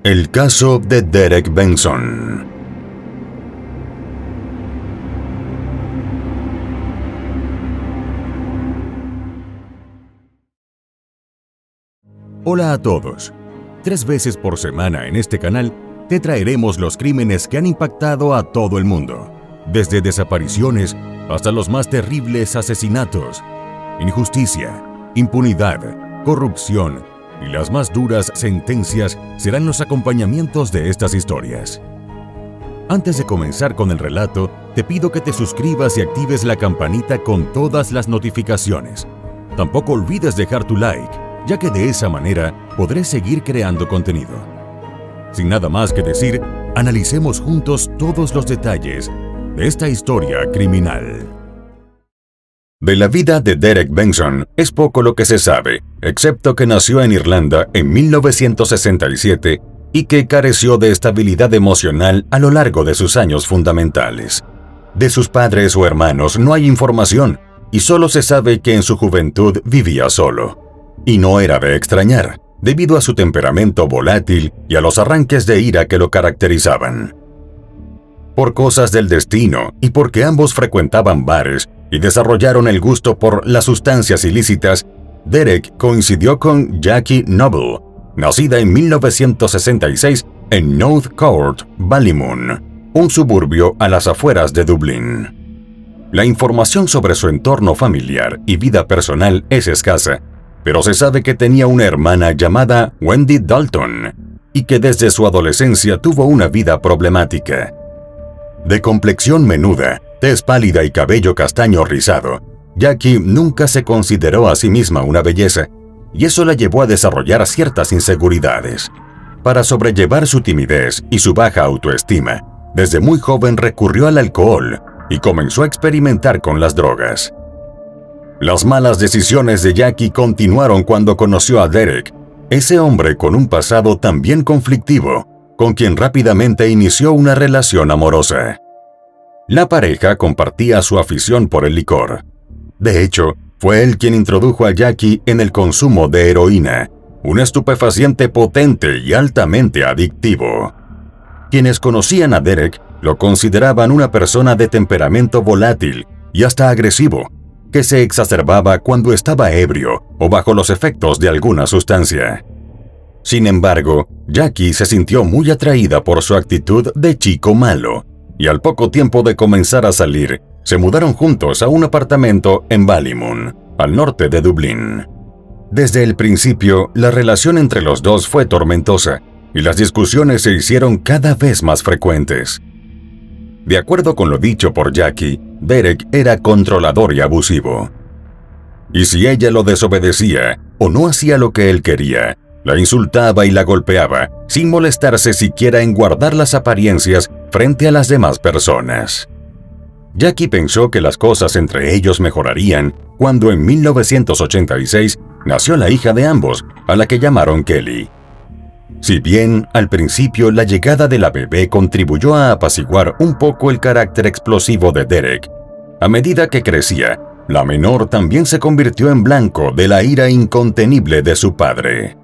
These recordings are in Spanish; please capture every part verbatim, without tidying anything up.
El caso de Derek Benson. Hola a todos. Tres veces por semana en este canal te traeremos los crímenes que han impactado a todo el mundo, desde desapariciones hasta los más terribles asesinatos. Injusticia, impunidad, corrupción y las más duras sentencias serán los acompañamientos de estas historias. Antes de comenzar con el relato, te pido que te suscribas y actives la campanita con todas las notificaciones. Tampoco olvides dejar tu like, ya que de esa manera podré seguir creando contenido. Sin nada más que decir, analicemos juntos todos los detalles de esta historia criminal. De la vida de Derek Benson es poco lo que se sabe, excepto que nació en Irlanda en mil novecientos sesenta y siete y que careció de estabilidad emocional a lo largo de sus años fundamentales. De sus padres o hermanos no hay información y solo se sabe que en su juventud vivía solo. Y no era de extrañar, debido a su temperamento volátil y a los arranques de ira que lo caracterizaban. Por cosas del destino y porque ambos frecuentaban bares y desarrollaron el gusto por las sustancias ilícitas, Derek coincidió con Jackie Noble, nacida en mil novecientos sesenta y seis en North Court, Ballymun, un suburbio a las afueras de Dublín. La información sobre su entorno familiar y vida personal es escasa, pero se sabe que tenía una hermana llamada Wendy Dalton y que desde su adolescencia tuvo una vida problemática. De complexión menuda, tez pálida y cabello castaño rizado, Jackie nunca se consideró a sí misma una belleza, y eso la llevó a desarrollar ciertas inseguridades. Para sobrellevar su timidez y su baja autoestima, desde muy joven recurrió al alcohol y comenzó a experimentar con las drogas. Las malas decisiones de Jackie continuaron cuando conoció a Derek, ese hombre con un pasado también conflictivo, con quien rápidamente inició una relación amorosa. La pareja compartía su afición por el licor. De hecho, fue él quien introdujo a Jackie en el consumo de heroína, un estupefaciente potente y altamente adictivo. Quienes conocían a Derek lo consideraban una persona de temperamento volátil y hasta agresivo, que se exacerbaba cuando estaba ebrio o bajo los efectos de alguna sustancia. Sin embargo, Jackie se sintió muy atraída por su actitud de chico malo, y al poco tiempo de comenzar a salir, se mudaron juntos a un apartamento en Ballymun, al norte de Dublín. Desde el principio, la relación entre los dos fue tormentosa, y las discusiones se hicieron cada vez más frecuentes. De acuerdo con lo dicho por Jackie, Derek era controlador y abusivo. Y si ella lo desobedecía o no hacía lo que él quería, la insultaba y la golpeaba, sin molestarse siquiera en guardar las apariencias frente a las demás personas. Jackie pensó que las cosas entre ellos mejorarían cuando en mil novecientos ochenta y seis nació la hija de ambos, a la que llamaron Kelly. Si bien, al principio, la llegada de la bebé contribuyó a apaciguar un poco el carácter explosivo de Derek, a medida que crecía, la menor también se convirtió en blanco de la ira incontenible de su padre.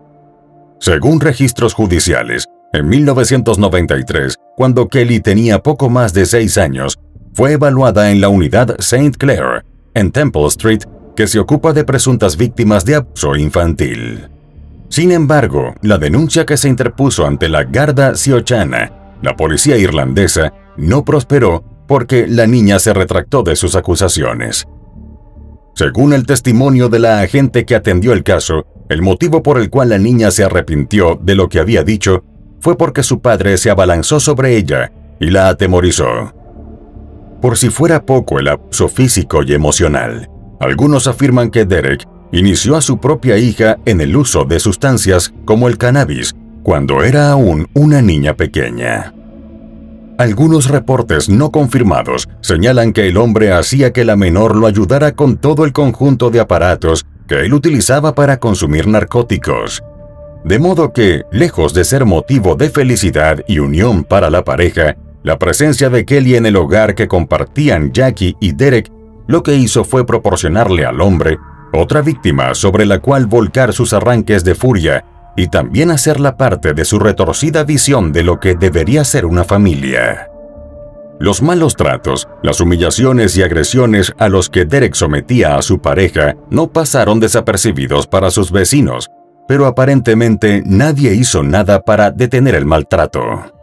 Según registros judiciales, en mil novecientos noventa y tres, cuando Kelly tenía poco más de seis años, fue evaluada en la unidad Saint Clair, en Temple Street, que se ocupa de presuntas víctimas de abuso infantil. Sin embargo, la denuncia que se interpuso ante la Garda Síochána, la policía irlandesa, no prosperó porque la niña se retractó de sus acusaciones. Según el testimonio de la agente que atendió el caso, el motivo por el cual la niña se arrepintió de lo que había dicho fue porque su padre se abalanzó sobre ella y la atemorizó. Por si fuera poco el abuso físico y emocional, algunos afirman que Derek inició a su propia hija en el uso de sustancias como el cannabis cuando era aún una niña pequeña. Algunos reportes no confirmados señalan que el hombre hacía que la menor lo ayudara con todo el conjunto de aparatos que él utilizaba para consumir narcóticos. De modo que, lejos de ser motivo de felicidad y unión para la pareja, la presencia de Kelly en el hogar que compartían Jackie y Derek lo que hizo fue proporcionarle al hombre otra víctima sobre la cual volcar sus arranques de furia y también hacerla parte de su retorcida visión de lo que debería ser una familia. Los malos tratos, las humillaciones y agresiones a los que Derek sometía a su pareja no pasaron desapercibidos para sus vecinos, pero aparentemente nadie hizo nada para detener el maltrato.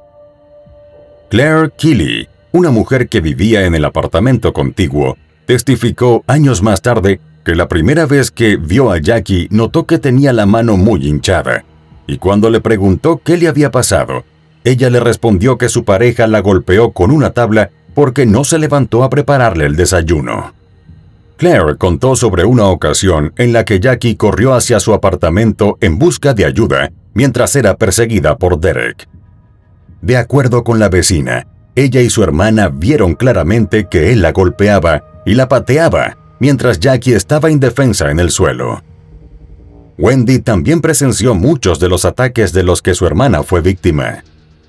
Claire Keeley, una mujer que vivía en el apartamento contiguo, testificó años más tarde que la primera vez que vio a Jackie notó que tenía la mano muy hinchada, y cuando le preguntó qué le había pasado, ella le respondió que su pareja la golpeó con una tabla porque no se levantó a prepararle el desayuno. Claire contó sobre una ocasión en la que Jackie corrió hacia su apartamento en busca de ayuda mientras era perseguida por Derek. De acuerdo con la vecina, ella y su hermana vieron claramente que él la golpeaba y la pateaba mientras Jackie estaba indefensa en el suelo. Wendy también presenció muchos de los ataques de los que su hermana fue víctima.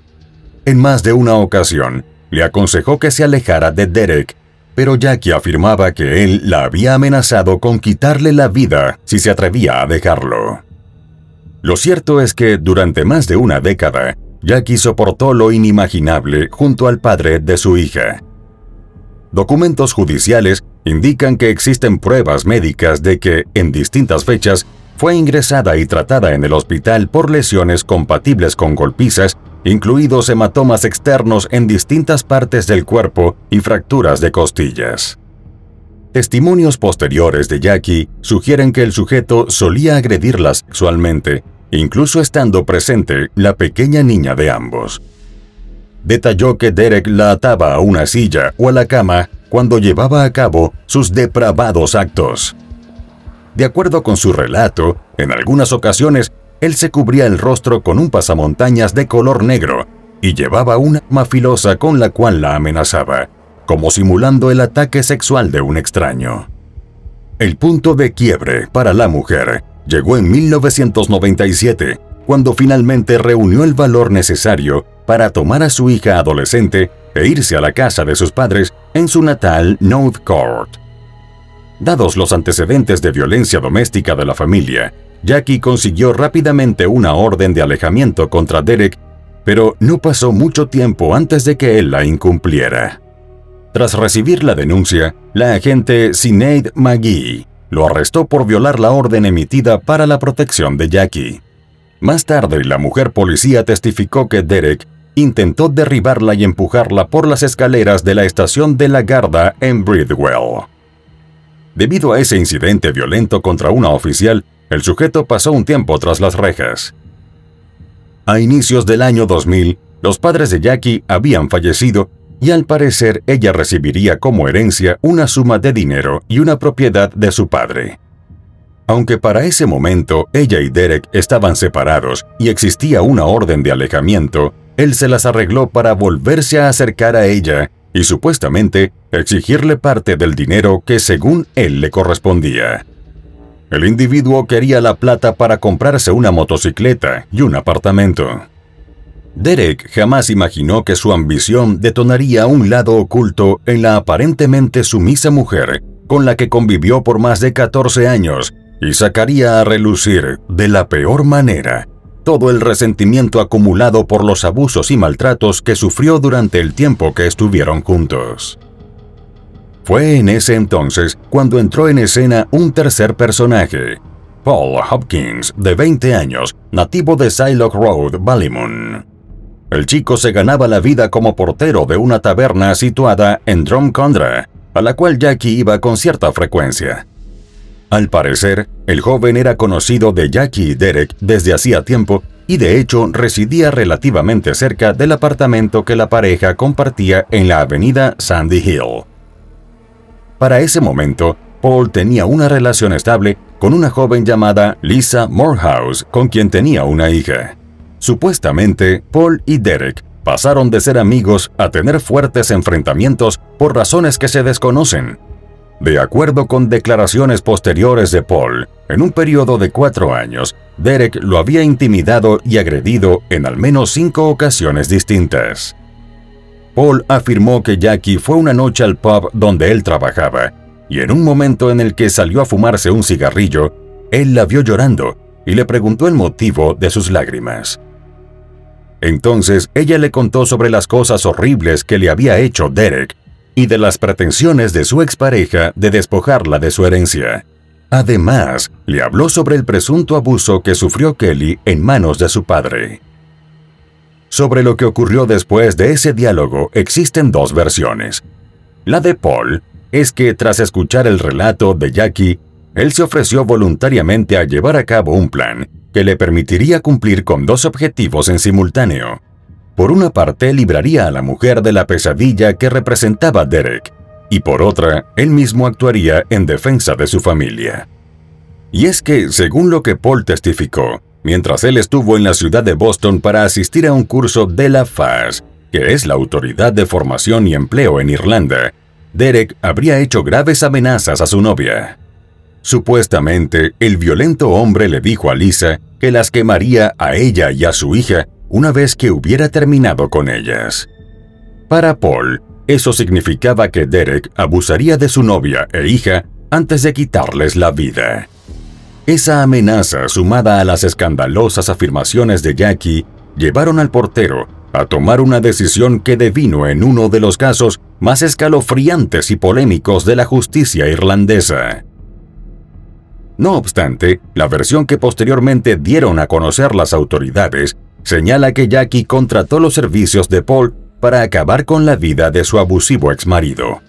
En más de una ocasión, le aconsejó que se alejara de Derek, pero Jackie afirmaba que él la había amenazado con quitarle la vida si se atrevía a dejarlo. Lo cierto es que durante más de una década, Jackie soportó lo inimaginable junto al padre de su hija. Documentos judiciales indican que existen pruebas médicas de que, en distintas fechas, fue ingresada y tratada en el hospital por lesiones compatibles con golpizas, incluidos hematomas externos en distintas partes del cuerpo y fracturas de costillas. Testimonios posteriores de Jackie sugieren que el sujeto solía agredirla sexualmente, incluso estando presente la pequeña niña de ambos. Detalló que Derek la ataba a una silla o a la cama cuando llevaba a cabo sus depravados actos. De acuerdo con su relato, en algunas ocasiones, él se cubría el rostro con un pasamontañas de color negro y llevaba una arma filosa con la cual la amenazaba, como simulando el ataque sexual de un extraño. El punto de quiebre para la mujer llegó en mil novecientos noventa y siete, cuando finalmente reunió el valor necesario para tomar a su hija adolescente e irse a la casa de sus padres en su natal North Court. Dados los antecedentes de violencia doméstica de la familia, Jackie consiguió rápidamente una orden de alejamiento contra Derek, pero no pasó mucho tiempo antes de que él la incumpliera. Tras recibir la denuncia, la agente Sinead McGee lo arrestó por violar la orden emitida para la protección de Jackie. Más tarde, la mujer policía testificó que Derek intentó derribarla y empujarla por las escaleras de la estación de la Garda en Bridwell. Debido a ese incidente violento contra una oficial, el sujeto pasó un tiempo tras las rejas. A inicios del año dos mil, los padres de Jackie habían fallecido y al parecer ella recibiría como herencia una suma de dinero y una propiedad de su padre. Aunque para ese momento ella y Derek estaban separados y existía una orden de alejamiento, él se las arregló para volverse a acercar a ella y supuestamente exigirle parte del dinero que según él le correspondía. El individuo quería la plata para comprarse una motocicleta y un apartamento. Derek jamás imaginó que su ambición detonaría un lado oculto en la aparentemente sumisa mujer con la que convivió por más de catorce años y sacaría a relucir de la peor manera todo el resentimiento acumulado por los abusos y maltratos que sufrió durante el tiempo que estuvieron juntos. Fue en ese entonces cuando entró en escena un tercer personaje, Paul Hopkins, de veinte años, nativo de Shylock Road, Ballymun. El chico se ganaba la vida como portero de una taberna situada en Drumcondra, a la cual Jackie iba con cierta frecuencia. Al parecer, el joven era conocido de Jackie y Derek desde hacía tiempo y de hecho residía relativamente cerca del apartamento que la pareja compartía en la avenida Sandy Hill. Para ese momento, Paul tenía una relación estable con una joven llamada Lisa Morehouse, con quien tenía una hija. Supuestamente, Paul y Derek pasaron de ser amigos a tener fuertes enfrentamientos por razones que se desconocen. De acuerdo con declaraciones posteriores de Paul, en un periodo de cuatro años, Derek lo había intimidado y agredido en al menos cinco ocasiones distintas. Paul afirmó que Jackie fue una noche al pub donde él trabajaba, y en un momento en el que salió a fumarse un cigarrillo, él la vio llorando y le preguntó el motivo de sus lágrimas. Entonces ella le contó sobre las cosas horribles que le había hecho Derek y de las pretensiones de su expareja de despojarla de su herencia. Además, le habló sobre el presunto abuso que sufrió Kelly en manos de su padre. Sobre lo que ocurrió después de ese diálogo existen dos versiones. La de Paul es que tras escuchar el relato de Jackie, él se ofreció voluntariamente a llevar a cabo un plan que le permitiría cumplir con dos objetivos en simultáneo. Por una parte, libraría a la mujer de la pesadilla que representaba Derek, y por otra, él mismo actuaría en defensa de su familia. Y es que, según lo que Paul testificó, mientras él estuvo en la ciudad de Boston para asistir a un curso de la F A S, que es la Autoridad de Formación y Empleo en Irlanda, Derek habría hecho graves amenazas a su novia. Supuestamente, el violento hombre le dijo a Lisa que las quemaría a ella y a su hija una vez que hubiera terminado con ellas. Para Paul, eso significaba que Derek abusaría de su novia e hija antes de quitarles la vida. Esa amenaza, sumada a las escandalosas afirmaciones de Jackie, llevaron al portero a tomar una decisión que devino en uno de los casos más escalofriantes y polémicos de la justicia irlandesa. No obstante, la versión que posteriormente dieron a conocer las autoridades señala que Jackie contrató los servicios de Paul para acabar con la vida de su abusivo exmarido.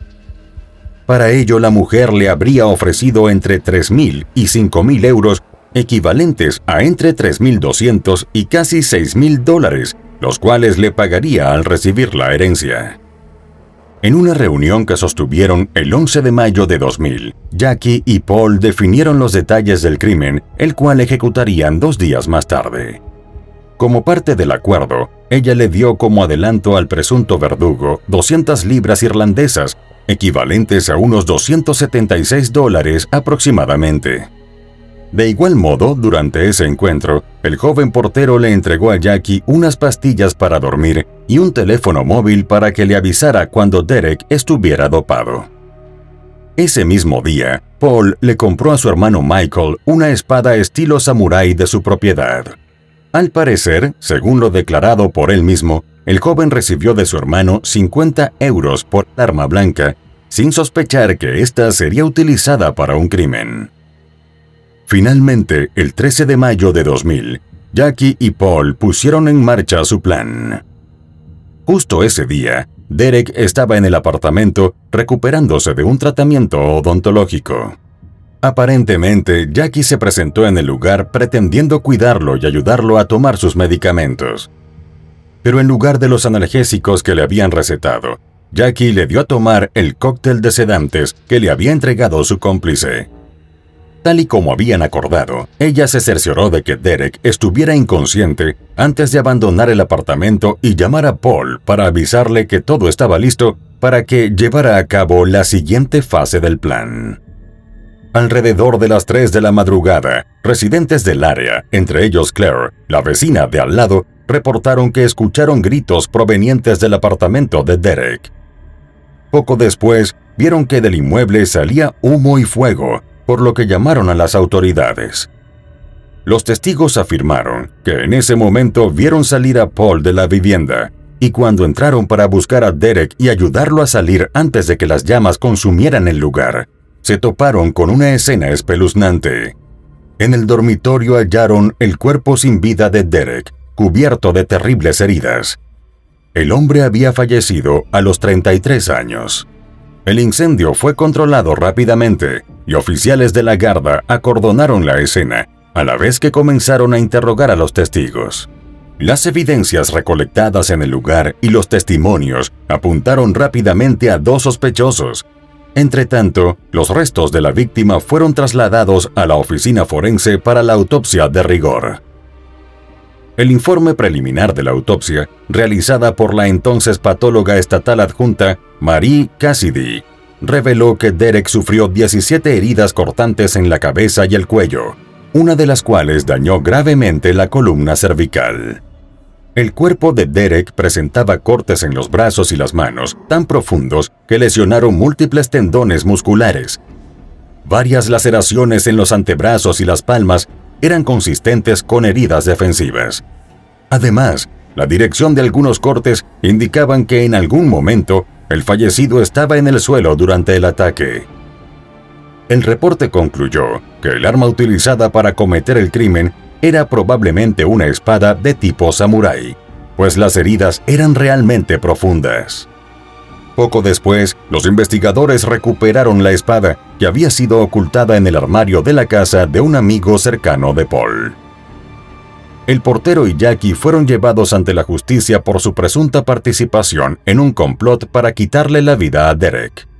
Para ello, la mujer le habría ofrecido entre tres mil y cinco mil euros, equivalentes a entre tres mil doscientos y casi seis mil dólares, los cuales le pagaría al recibir la herencia. En una reunión que sostuvieron el once de mayo de dos mil, Jackie y Paul definieron los detalles del crimen, el cual ejecutarían dos días más tarde. Como parte del acuerdo, ella le dio como adelanto al presunto verdugo doscientas libras irlandesas, equivalentes a unos doscientos setenta y seis dólares aproximadamente. De igual modo, durante ese encuentro, el joven portero le entregó a Jackie unas pastillas para dormir y un teléfono móvil para que le avisara cuando Derek estuviera dopado. Ese mismo día, Paul le compró a su hermano Michael una espada estilo samurái de su propiedad. Al parecer, según lo declarado por él mismo, el joven recibió de su hermano cincuenta euros por el arma blanca, sin sospechar que ésta sería utilizada para un crimen. Finalmente, el trece de mayo de dos mil, Jackie y Paul pusieron en marcha su plan. Justo ese día, Derek estaba en el apartamento recuperándose de un tratamiento odontológico. Aparentemente, Jackie se presentó en el lugar pretendiendo cuidarlo y ayudarlo a tomar sus medicamentos. Pero en lugar de los analgésicos que le habían recetado, Jackie le dio a tomar el cóctel de sedantes que le había entregado su cómplice. Tal y como habían acordado, ella se cercioró de que Derek estuviera inconsciente antes de abandonar el apartamento y llamar a Paul para avisarle que todo estaba listo para que llevara a cabo la siguiente fase del plan. Alrededor de las tres de la madrugada, residentes del área, entre ellos Claire, la vecina de al lado, reportaron que escucharon gritos provenientes del apartamento de Derek. Poco después, vieron que del inmueble salía humo y fuego, por lo que llamaron a las autoridades. Los testigos afirmaron que en ese momento vieron salir a Paul de la vivienda, y cuando entraron para buscar a Derek y ayudarlo a salir antes de que las llamas consumieran el lugar, se toparon con una escena espeluznante. En el dormitorio hallaron el cuerpo sin vida de Derek, cubierto de terribles heridas. El hombre había fallecido a los treinta y tres años. El incendio fue controlado rápidamente y oficiales de la Garda acordonaron la escena, a la vez que comenzaron a interrogar a los testigos. Las evidencias recolectadas en el lugar y los testimonios apuntaron rápidamente a dos sospechosos. Entretanto, los restos de la víctima fueron trasladados a la oficina forense para la autopsia de rigor. El informe preliminar de la autopsia, realizada por la entonces patóloga estatal adjunta Marie Cassidy, reveló que Derek sufrió diecisiete heridas cortantes en la cabeza y el cuello, una de las cuales dañó gravemente la columna cervical. El cuerpo de Derek presentaba cortes en los brazos y las manos tan profundos que lesionaron múltiples tendones musculares. Varias laceraciones en los antebrazos y las palmas eran consistentes con heridas defensivas. Además, la dirección de algunos cortes indicaban que en algún momento el fallecido estaba en el suelo durante el ataque. El reporte concluyó que el arma utilizada para cometer el crimen era probablemente una espada de tipo samurái, pues las heridas eran realmente profundas. Poco después, los investigadores recuperaron la espada que había sido ocultada en el armario de la casa de un amigo cercano de Paul. El portero y Jackie fueron llevados ante la justicia por su presunta participación en un complot para quitarle la vida a Derek.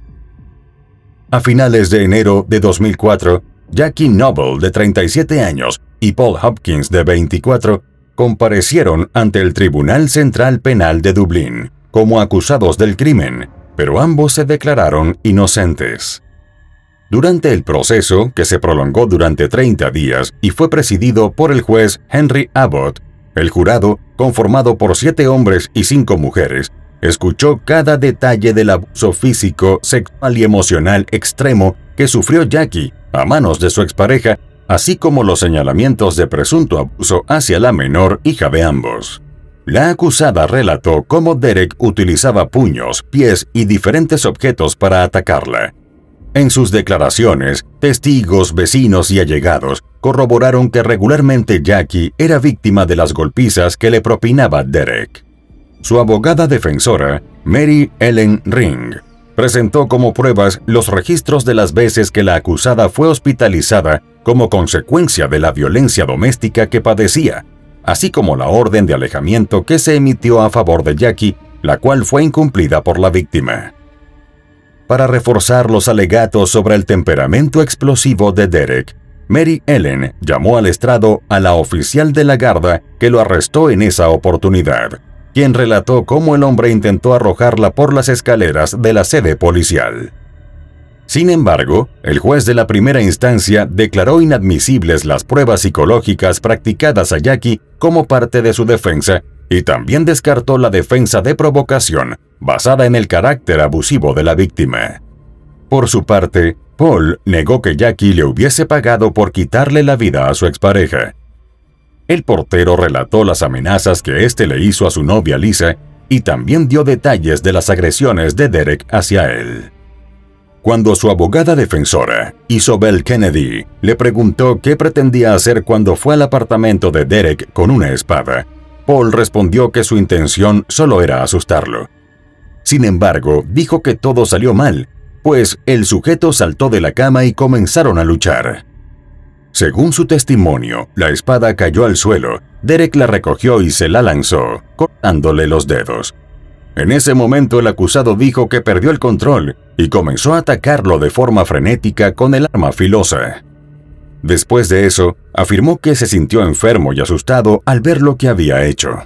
A finales de enero de dos mil cuatro, Jackie Noble, de treinta y siete años, y Paul Hopkins, de veinticuatro, comparecieron ante el Tribunal Central Penal de Dublín como acusados del crimen, pero ambos se declararon inocentes. Durante el proceso, que se prolongó durante treinta días y fue presidido por el juez Henry Abbott, el jurado, conformado por siete hombres y cinco mujeres, escuchó cada detalle del abuso físico, sexual y emocional extremo que sufrió Jackie a manos de su expareja, así como los señalamientos de presunto abuso hacia la menor hija de ambos. La acusada relató cómo Derek utilizaba puños, pies y diferentes objetos para atacarla. En sus declaraciones, testigos, vecinos y allegados corroboraron que regularmente Jackie era víctima de las golpizas que le propinaba Derek. Su abogada defensora, Mary Ellen Ring, presentó como pruebas los registros de las veces que la acusada fue hospitalizada como consecuencia de la violencia doméstica que padecía, así como la orden de alejamiento que se emitió a favor de Jackie, la cual fue incumplida por la víctima. Para reforzar los alegatos sobre el temperamento explosivo de Derek, Mary Ellen llamó al estrado a la oficial de la Garda que lo arrestó en esa oportunidad, quien relató cómo el hombre intentó arrojarla por las escaleras de la sede policial. Sin embargo, el juez de la primera instancia declaró inadmisibles las pruebas psicológicas practicadas a Jackie como parte de su defensa y también descartó la defensa de provocación basada en el carácter abusivo de la víctima. Por su parte, Paul negó que Jackie le hubiese pagado por quitarle la vida a su expareja. El portero relató las amenazas que éste le hizo a su novia Lisa y también dio detalles de las agresiones de Derek hacia él. Cuando su abogada defensora, Isobel Kennedy, le preguntó qué pretendía hacer cuando fue al apartamento de Derek con una espada, Paul respondió que su intención solo era asustarlo. Sin embargo, dijo que todo salió mal, pues el sujeto saltó de la cama y comenzaron a luchar. Según su testimonio, la espada cayó al suelo, Derek la recogió y se la lanzó, cortándole los dedos. En ese momento el acusado dijo que perdió el control y comenzó a atacarlo de forma frenética con el arma filosa. Después de eso, afirmó que se sintió enfermo y asustado al ver lo que había hecho.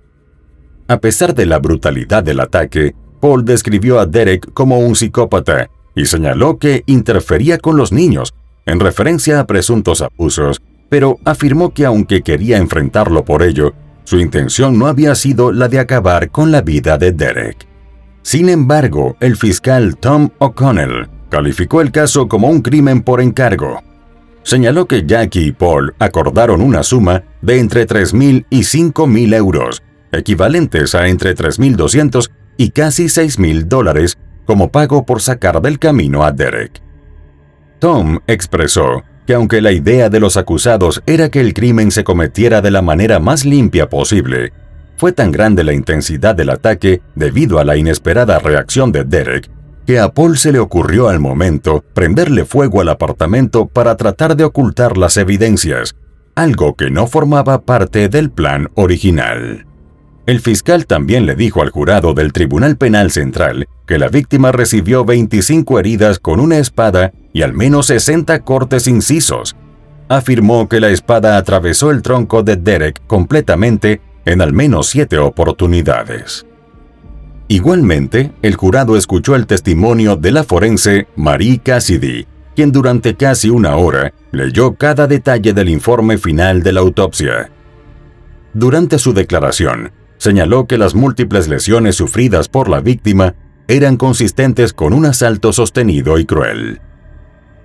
A pesar de la brutalidad del ataque, Paul describió a Derek como un psicópata y señaló que interfería con los niños, en referencia a presuntos abusos, pero afirmó que aunque quería enfrentarlo por ello, su intención no había sido la de acabar con la vida de Derek. Sin embargo, el fiscal Tom O'Connell calificó el caso como un crimen por encargo. Señaló que Jackie y Paul acordaron una suma de entre tres mil y cinco mil euros, equivalentes a entre tres mil doscientos y casi seis mil dólares, como pago por sacar del camino a Derek. Tom expresó que aunque la idea de los acusados era que el crimen se cometiera de la manera más limpia posible, fue tan grande la intensidad del ataque debido a la inesperada reacción de Derek, que a Paul se le ocurrió al momento prenderle fuego al apartamento para tratar de ocultar las evidencias, algo que no formaba parte del plan original. El fiscal también le dijo al jurado del Tribunal Penal Central que la víctima recibió veinticinco heridas con una espada y al menos sesenta cortes incisos. Afirmó que la espada atravesó el tronco de Derek completamente en al menos siete oportunidades. Igualmente, el jurado escuchó el testimonio de la forense Marie Cassidy, quien durante casi una hora leyó cada detalle del informe final de la autopsia. Durante su declaración, señaló que las múltiples lesiones sufridas por la víctima eran consistentes con un asalto sostenido y cruel.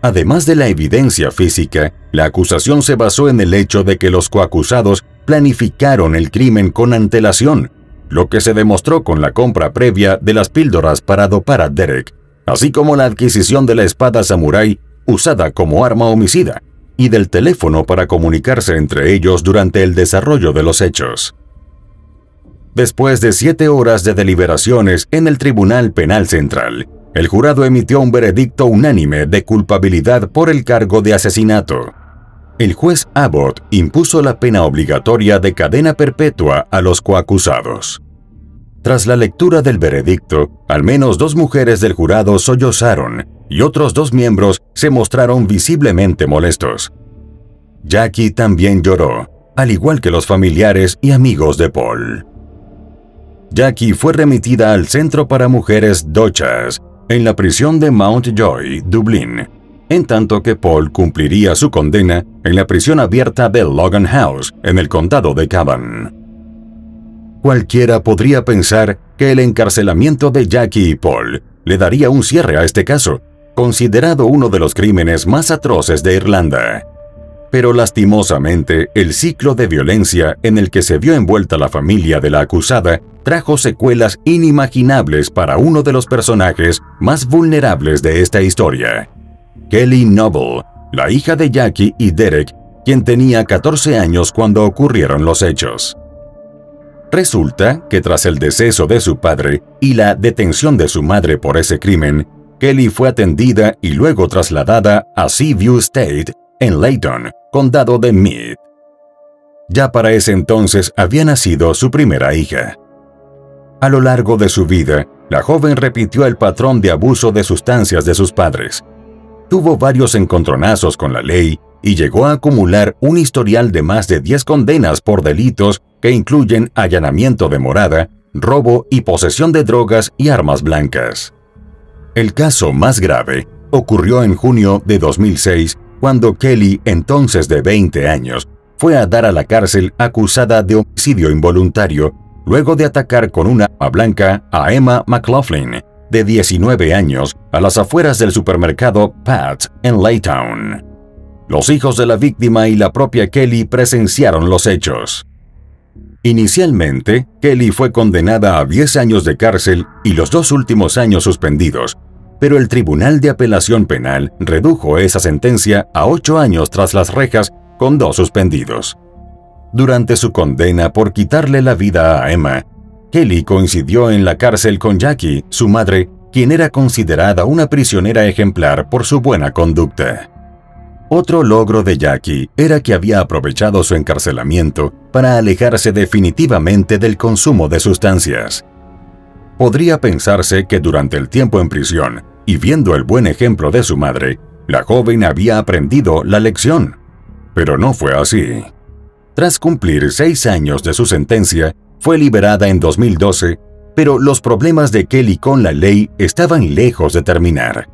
Además de la evidencia física, la acusación se basó en el hecho de que los coacusados planificaron el crimen con antelación, lo que se demostró con la compra previa de las píldoras para dopar a Derek, así como la adquisición de la espada samurái usada como arma homicida y del teléfono para comunicarse entre ellos durante el desarrollo de los hechos. Después de siete horas de deliberaciones en el Tribunal Penal Central, el jurado emitió un veredicto unánime de culpabilidad por el cargo de asesinato. El juez Abbott impuso la pena obligatoria de cadena perpetua a los coacusados. Tras la lectura del veredicto, al menos dos mujeres del jurado sollozaron y otros dos miembros se mostraron visiblemente molestos. Jackie también lloró, al igual que los familiares y amigos de Paul. Jackie fue remitida al Centro para Mujeres Dochas, en la prisión de Mountjoy, Dublín, en tanto que Paul cumpliría su condena en la prisión abierta de Logan House, en el condado de Cavan. Cualquiera podría pensar que el encarcelamiento de Jackie y Paul le daría un cierre a este caso, considerado uno de los crímenes más atroces de Irlanda. Pero lastimosamente, el ciclo de violencia en el que se vio envuelta la familia de la acusada trajo secuelas inimaginables para uno de los personajes más vulnerables de esta historia. Kelly Noble, la hija de Jackie y Derek, quien tenía catorce años cuando ocurrieron los hechos. Resulta que tras el deceso de su padre y la detención de su madre por ese crimen, Kelly fue atendida y luego trasladada a Seaview State, en Layton, condado de Meath. Ya para ese entonces había nacido su primera hija. A lo largo de su vida, la joven repitió el patrón de abuso de sustancias de sus padres. Tuvo varios encontronazos con la ley y llegó a acumular un historial de más de diez condenas por delitos que incluyen allanamiento de morada, robo y posesión de drogas y armas blancas. El caso más grave ocurrió en junio de dos mil seis, cuando Kelly, entonces de veinte años, fue a dar a la cárcel acusada de homicidio involuntario luego de atacar con una arma blanca a Emma McLaughlin, de diecinueve años, a las afueras del supermercado Pat's en Laytown. Los hijos de la víctima y la propia Kelly presenciaron los hechos. Inicialmente, Kelly fue condenada a diez años de cárcel y los dos últimos años suspendidos, pero el Tribunal de Apelación Penal redujo esa sentencia a ocho años tras las rejas con dos suspendidos. Durante su condena por quitarle la vida a Emma, Kelly coincidió en la cárcel con Jackie, su madre, quien era considerada una prisionera ejemplar por su buena conducta. Otro logro de Jackie era que había aprovechado su encarcelamiento para alejarse definitivamente del consumo de sustancias. Podría pensarse que durante el tiempo en prisión, y viendo el buen ejemplo de su madre, la joven había aprendido la lección. Pero no fue así. Tras cumplir seis años de su sentencia, fue liberada en dos mil doce, pero los problemas de Kelly con la ley estaban lejos de terminar.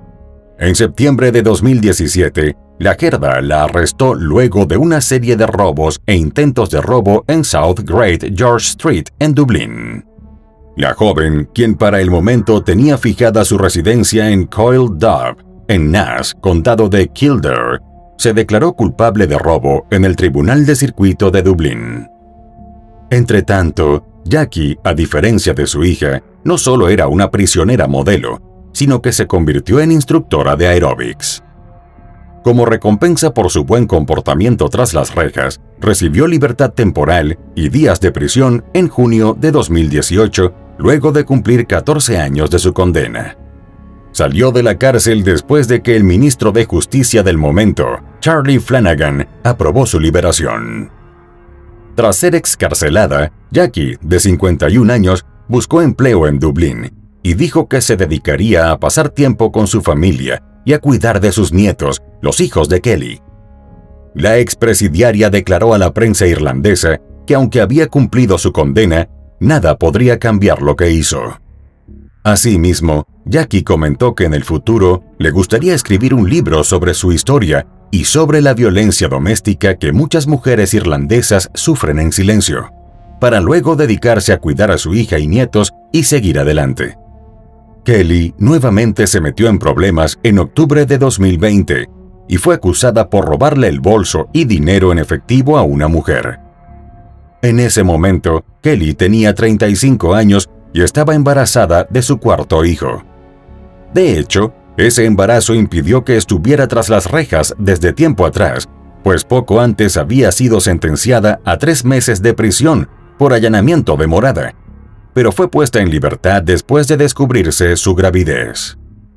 En septiembre de dos mil diecisiete, la Gerda la arrestó luego de una serie de robos e intentos de robo en South Great George Street, en Dublín. La joven, quien para el momento tenía fijada su residencia en Coil Dubh, en Naas, condado de Kildare, se declaró culpable de robo en el Tribunal de Circuito de Dublín. Entretanto, Jackie, a diferencia de su hija, no solo era una prisionera modelo, sino que se convirtió en instructora de aeróbics. Como recompensa por su buen comportamiento tras las rejas, recibió libertad temporal y días de prisión en junio de dos mil dieciocho, luego de cumplir catorce años de su condena. Salió de la cárcel después de que el ministro de Justicia del momento, Charlie Flanagan, aprobó su liberación. Tras ser excarcelada, Jackie, de cincuenta y un años, buscó empleo en Dublín y dijo que se dedicaría a pasar tiempo con su familia y a cuidar de sus nietos, los hijos de Kelly. La expresidiaria declaró a la prensa irlandesa que aunque había cumplido su condena, nada podría cambiar lo que hizo. Asimismo, Jackie comentó que en el futuro le gustaría escribir un libro sobre su historia y sobre la violencia doméstica que muchas mujeres irlandesas sufren en silencio, para luego dedicarse a cuidar a su hija y nietos y seguir adelante. Kelly nuevamente se metió en problemas en octubre de dos mil veinte y fue acusada por robarle el bolso y dinero en efectivo a una mujer. En ese momento, Kelly tenía treinta y cinco años y estaba embarazada de su cuarto hijo. De hecho, ese embarazo impidió que estuviera tras las rejas desde tiempo atrás, pues poco antes había sido sentenciada a tres meses de prisión por allanamiento de morada, pero fue puesta en libertad después de descubrirse su gravidez.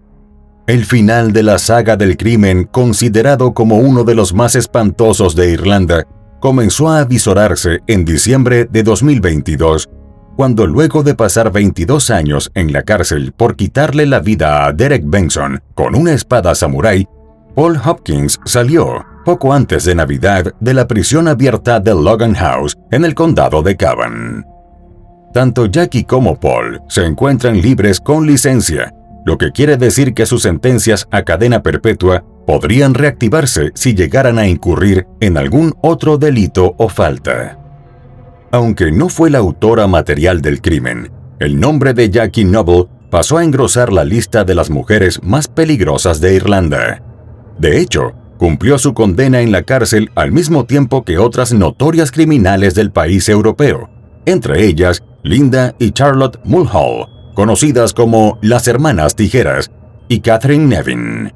El final de la saga del crimen, considerado como uno de los más espantosos de Irlanda, comenzó a avisorarse en diciembre de dos mil veintidós, cuando luego de pasar veintidós años en la cárcel por quitarle la vida a Derek Benson con una espada samurái, Paul Hopkins salió, poco antes de Navidad, de la prisión abierta de Logan House en el condado de Cavan. Tanto Jackie como Paul se encuentran libres con licencia, lo que quiere decir que sus sentencias a cadena perpetua podrían reactivarse si llegaran a incurrir en algún otro delito o falta. Aunque no fue la autora material del crimen, el nombre de Jackie Noble pasó a engrosar la lista de las mujeres más peligrosas de Irlanda. De hecho, cumplió su condena en la cárcel al mismo tiempo que otras notorias criminales del país europeo, entre ellas Linda y Charlotte Mulhall, conocidas como las Hermanas Tijeras, y Catherine Nevin.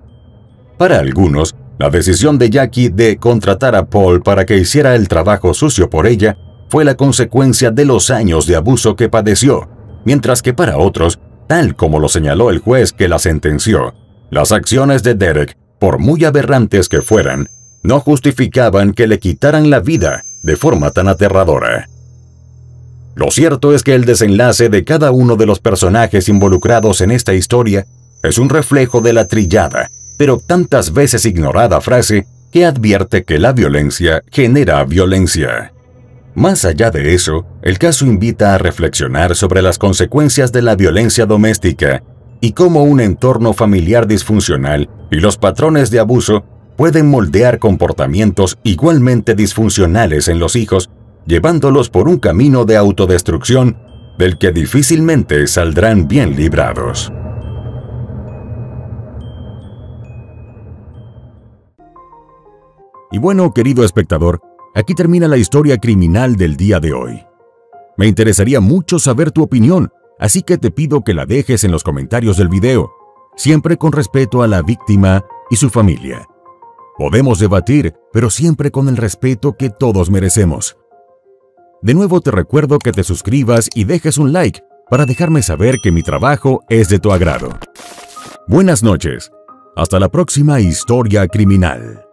Para algunos, la decisión de Jackie de contratar a Paul para que hiciera el trabajo sucio por ella fue la consecuencia de los años de abuso que padeció, mientras que para otros, tal como lo señaló el juez que la sentenció, las acciones de Derek, por muy aberrantes que fueran, no justificaban que le quitaran la vida de forma tan aterradora. Lo cierto es que el desenlace de cada uno de los personajes involucrados en esta historia es un reflejo de la trillada, pero tantas veces ignorada frase que advierte que la violencia genera violencia. Más allá de eso, el caso invita a reflexionar sobre las consecuencias de la violencia doméstica y cómo un entorno familiar disfuncional y los patrones de abuso pueden moldear comportamientos igualmente disfuncionales en los hijos, llevándolos por un camino de autodestrucción del que difícilmente saldrán bien librados. Y bueno, querido espectador, aquí termina la historia criminal del día de hoy. Me interesaría mucho saber tu opinión, así que te pido que la dejes en los comentarios del video, siempre con respeto a la víctima y su familia. Podemos debatir, pero siempre con el respeto que todos merecemos. De nuevo te recuerdo que te suscribas y dejes un like para dejarme saber que mi trabajo es de tu agrado. Buenas noches. Hasta la próxima historia criminal.